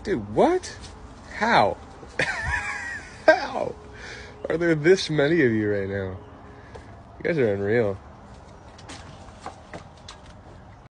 Dude, what? How? How? Are there this many of you right now? You guys are unreal.